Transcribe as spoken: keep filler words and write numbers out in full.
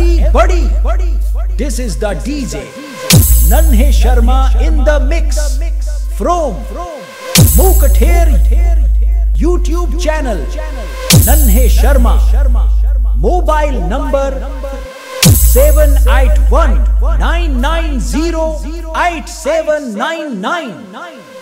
everybody. This is the D J Nanhe Sharma in the mix from Mukather YouTube channel. Nanhe Sharma, mobile number seven eight one nine nine zero eight seven nine nine.